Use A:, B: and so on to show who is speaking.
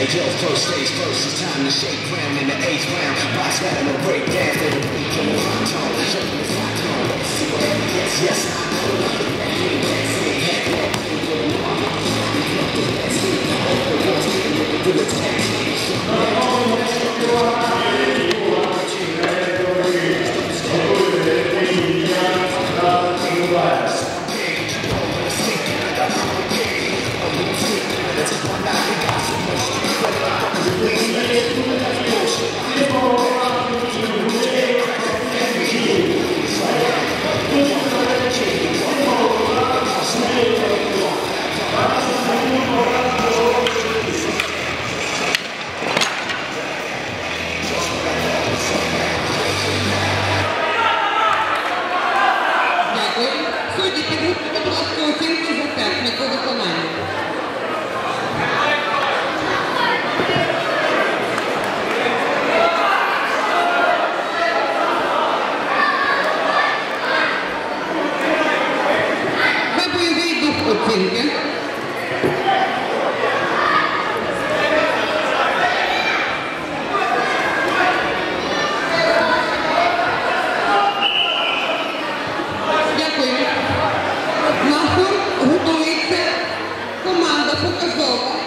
A: Hey yo, first stage first, it's time to shake ground in the 8th round. Box battle or break down for the beat from the hot tone. Show me the hot tone. See what yes, yes, I
B: судді підготуйте, будь ласка, оцінки за техніку виконання. За бойовий дух оцінки. Готується команда показова.